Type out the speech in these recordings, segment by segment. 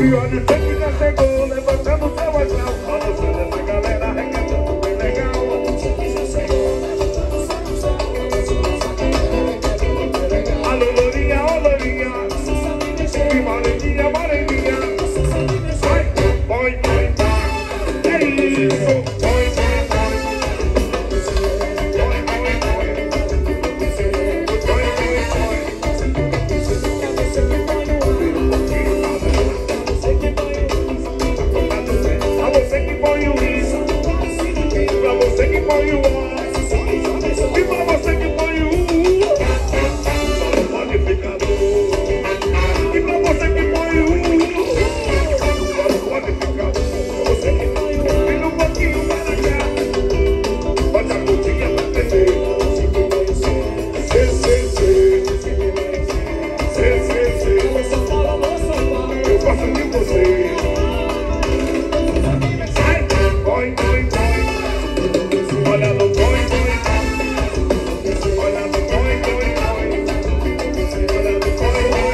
olha, sempre já chegou, levantando o seu astral. Olha o som dessa galera arregatando bem legal. Alô, lourinha, ô lourinha, que moreninha, moreninha. Vai, põe, põe, põe. É isso, põe, põe, põe. Põe, põe, põe. Põe, põe, põe. Pra você que põe o isso, pra você que põe o ó, e pra você que põe o só não pode ficar louco. E pra você que põe o só não pode ficar louco. Você que põe o vira um pouquinho para cá, bota a boquinha pra beber. Cê, cê, cê, cê, cê, cê, eu gosto de você. Sai, põe, põe, põe. Olha no põe, põe, põe. Olha no põe, põe, põe. Olha no põe, põe,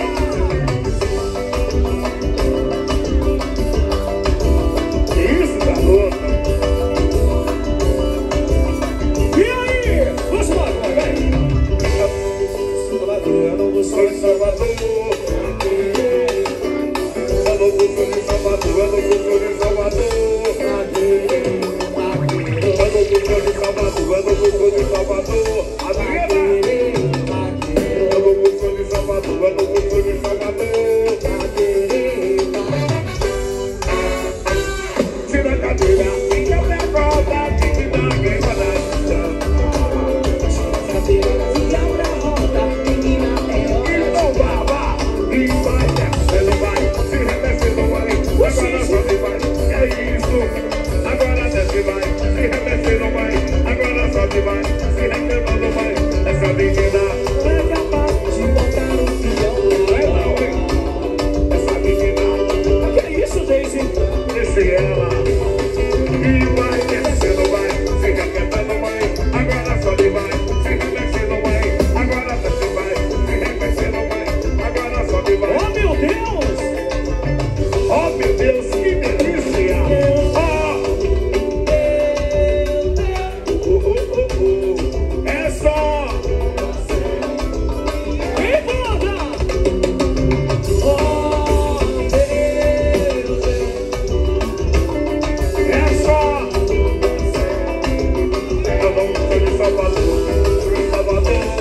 põe. Isso, garota. E aí? Vamos lá, vai. Eu não vou só em Salvador. Eu não vou só em Salvador. Eu não vou só em Salvador. Adriana! Eu não vou só de Salvador, eu não vou só de Salvador. Tira a cadeira, fica até a roda, fica na guerra da e não baba, e vai descendo, vai, se redescendo, vai, agora só de vai, é isso, agora desce, vai, se redescendo, vai, agora só de vai, se requebrando, vai, essa menina é capaz de botar um filhão. Essa menina, que é isso, Daisy? Deixe ela, e vai descendo, vai, se requebrando, vai, agora só de vai, se redescendo, vai, agora desce, vai, se requebrando, vai, agora só de vai. Oh, meu Deus! Oh, meu Deus, que delícia! É só! Quem manda? Oh, Deus! É só! Eu não sou de Salvador,